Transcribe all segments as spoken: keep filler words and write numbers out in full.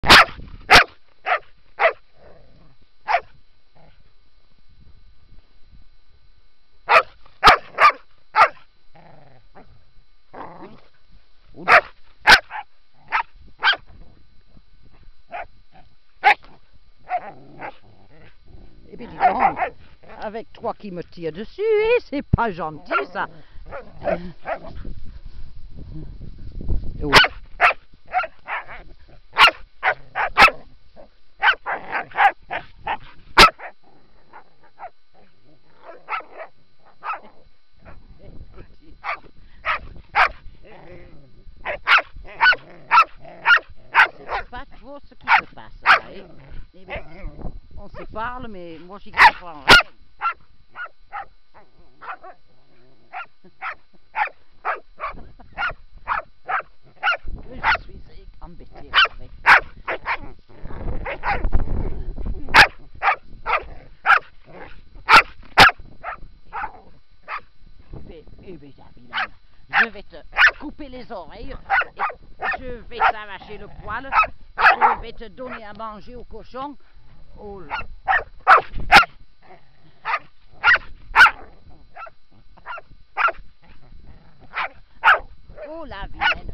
Eh bien dis donc, avec toi qui me tire dessus, eh, c'est pas gentil ça. Oui. C'est pas trop ce qui se passe là, eh? Eh bien, on se parle, mais moi j'y comprends rien. Je suis embêté avec. Eh bien, vilaine, je vais te couper les oreilles, et je vais t'arracher le poil, je vais te donner à manger au cochon. Oh là. Oh la vilaine.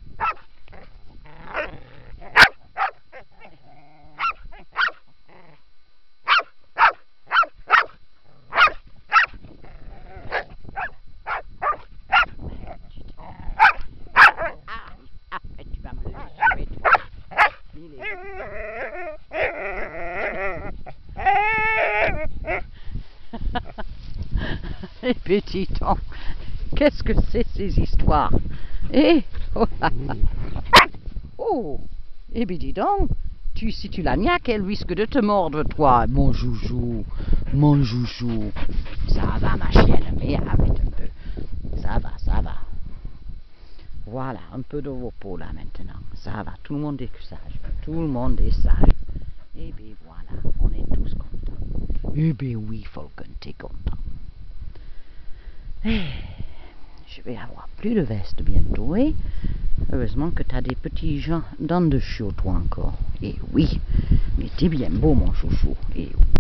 Eh petit temps, qu'est-ce que c'est ces histoires? Eh oh, là, là. Oh, eh bien dis donc, tu, si tu la niaques, elle risque de te mordre, toi, mon joujou, mon joujou. Ça va, ma chienne, mais arrête un peu. Ça va, ça va. Voilà, un peu de repos là maintenant. Ça va, tout le monde est sage. Tout le monde est sage. Eh bien voilà, on est tous contents. Eh bien oui, Falcon, t'es content. Eh, je vais avoir plus de veste bientôt, eh? Heureusement que t'as des petits gens dans de chiots, toi encore. Eh oui, mais t'es bien beau, mon chouchou. Eh oui.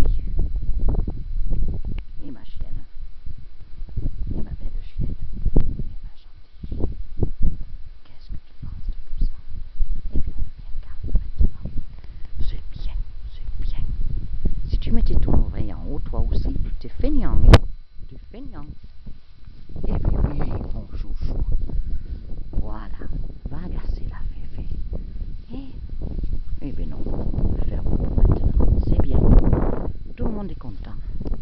Et ma chienne. Et ma belle chienne. Et ma gentille. Qu'est-ce que tu penses de tout ça? Eh bien, on est bien calme maintenant. C'est bien, c'est bien. Si tu mettais ton oreille en haut, toi aussi, t'es feignant, hein? T'es feignant. Eh bien oui, mon chouchou. Voilà, va agacer la féfé. Eh, eh bien non, on va faire repos maintenant. C'est bien. Tout le monde est content.